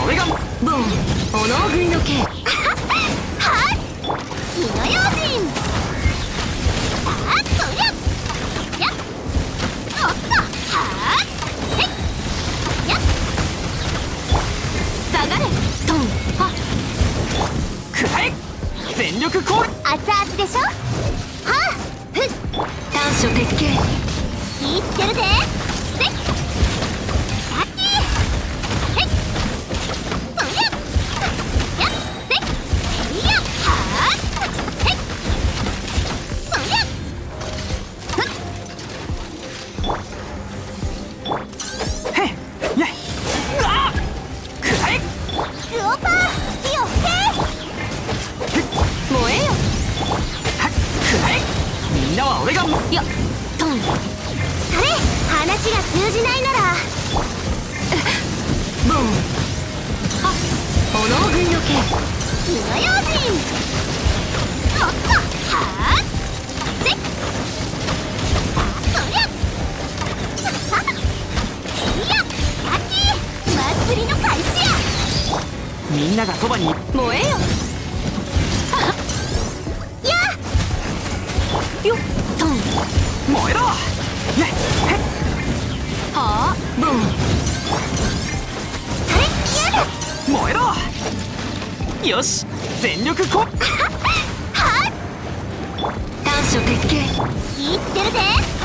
俺がボンおの食いの剣。 はい火の用心。さあそりゃやっおっとはーへいやっ下がれトンはくらえ全力コール。 熱々でしょ。はあふっ短所鉄拳。 気ぃつけるで。せっやっきへいそりゃやっせっいやはーへいそりゃふっへっやっあーくらえグオパー火を吹け。 燃えよ。 はっくらえみんなは俺がよっトンそれ話が通じないならボンはおの食いの剣。 火の用心。おっとはーせっそりゃはっいややっき祭りの開始や。 みんながそばに。 燃えよ。 やよっトン燃えろねへっはあボンそれやだ燃えろよし全力コール。 は短所鉄拳。 気ぃつけるで。